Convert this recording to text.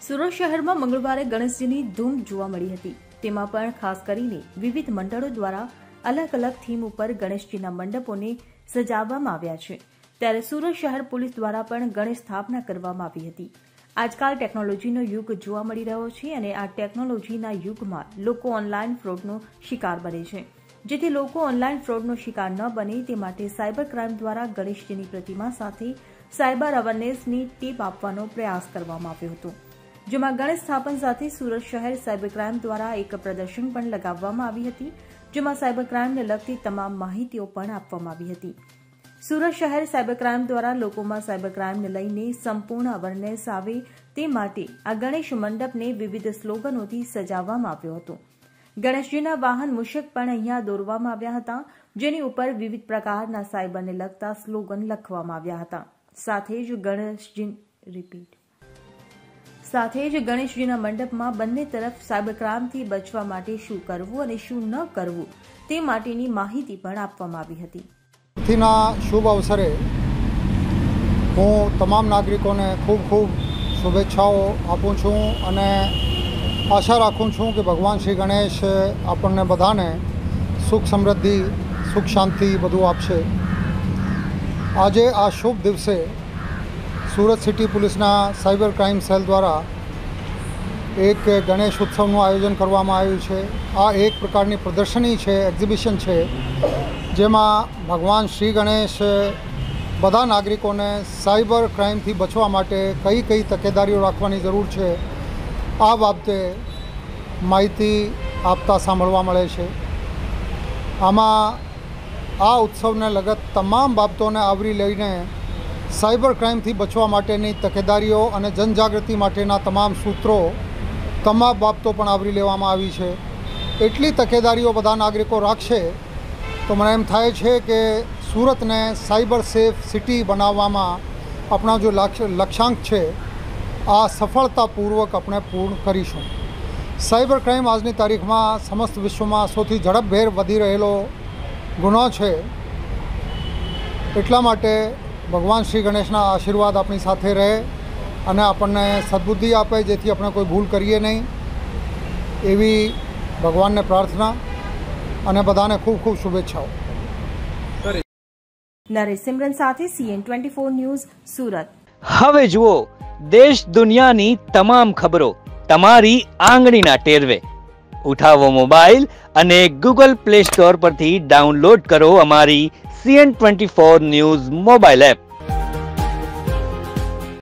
સુરત શહેરમાં મંગળવારે ગણેશજીની ધૂમ જોવા મળી હતી। તેમાં પણ ખાસ કરીને વિવિધ મંડળો દ્વારા અલગ અલગ થીમ ઉપર ગણેશજીના મંડપોને સજાવવામાં આવ્યા છે। ત્યારે સુરત શહેર પોલીસ દ્વારા પણ ગણેશ સ્થાપના કરવામાં આવી હતી। આજકાલ ટેકનોલોજીનો યુગ જોવા મળી રહ્યો છે અને આ ટેકનોલોજીના યુગમાં લોકો ઓનલાઈન ફ્રોડનો શિકાર બને છે, જેથી લોકો ઓનલાઈન ફ્રોડનો શિકાર ન બને તે માટે સાયબર ક્રાઇમ દ્વારા ગણેશજીની પ્રતિમા સાથે સાયબર અવેરનેસની ટીપ આપવાનો પ્રયાસ કરવામાં આવ્યો હતો, જેમાં ગણેશ સ્થાપન સાથે સુરત શહેર સાયબર ક્રાઇમ દ્વારા એક પ્રદર્શન પણ લગાવવામાં આવી હતી, જેમાં સાયબર ક્રાઇમને લગતી તમામ માહિતીઓ પણ આપવામાં આવી હતી। સુરત શહેર સાયબર ક્રાઇમ દ્વારા લોકોમાં સાયબર ક્રાઇમને લઈને સંપૂર્ણ અવેરનેસ આવે તે માટે આ ગણેશ મંડપને વિવિધ સ્લોગનોથી સજાવવામાં આવ્યો હતો। ગણેશજીના વાહન મૂષક પણ અહીંયા દોરવામાં આવ્યા હતા, જેની ઉપર વિવિધ પ્રકારના સાયબરને લગતા સ્લોગન લખવામાં આવ્યા હતા। સાથે જ ગણેશજીના મંડપમાં બંને તરફ સાયબર ક્રાઇમથી બચવા માટે શું કરવું અને શું ન કરવું તે માટેની માહિતી પણ આપવામાં આવી હતી। શુભ અવસરે હું તમામ નાગરિકોને ખૂબ ખૂબ શુભેચ્છાઓ આપું છું અને આશા રાખું છું કે ભગવાન શ્રી ગણેશ આપણને બધાને સુખ સમૃદ્ધિ સુખ શાંતિ બધું આપશે। આજે આ શુભ દિવસે સુરત સિટી પોલીસના સાયબર ક્રાઇમ સેલ દ્વારા એક ગણેશ ઉત્સવનું આયોજન કરવામાં આવ્યું છે। આ એક પ્રકારની પ્રદર્શની છે, એક્ઝિબિશન છે, જેમાં ભગવાન શ્રી ગણેશ બધા નાગરિકોને સાયબર ક્રાઇમથી બચવા માટે કઈ કઈ તકેદારીઓ રાખવાની જરૂર છે આ બાબતે માહિતી આપતા સાંભળવા મળે છે। આમાં આ ઉત્સવને લગત તમામ બાબતોને આવરી લઈને સાયબર ક્રાઇમથી બચવા માટેની તકેદારીઓ અને જનજાગૃતિ માટેના તમામ સૂત્રો તમામ બાબતો પણ આવરી લેવામાં આવી છે। એટલી તકેદારીઓ બધા નાગરિકો રાખશે તો મને એમ થાય છે કે સુરતને સાયબર સેફ સિટી બનાવવામાં આપણા જો લક્ષ્યાંક છે આ સફળતાપૂર્વક આપણે પૂર્ણ કરીશું। સાયબર ક્રાઇમ આજની તારીખમાં સમસ્ત વિશ્વમાં સૌથી ઝડપભેર વધી રહેલો ગુનો છે, એટલા માટે ભગવાન શ્રી ગણેશના આશીર્વાદ આપણી સાથે રહે અને આપણને સદબુદ્ધિ આપે, જેથી આપણે કોઈ ભૂલ કરીએ નહીં, એવી ભગવાનને પ્રાર્થના અને બધાને ખૂબ ખૂબ શુભેચ્છાઓ। નરેશ સિમરન સાથે CN24 ન્યૂઝ સુરત। હવે જુઓ દેશ દુનિયાની તમામ ખબરો તમારી આંગળીના ટેરવે। ઉઠાવો મોબાઈલ અને Google Play Store પરથી ડાઉનલોડ કરો અમારી CN24 ન્યૂઝ મોબાઈલ એપ।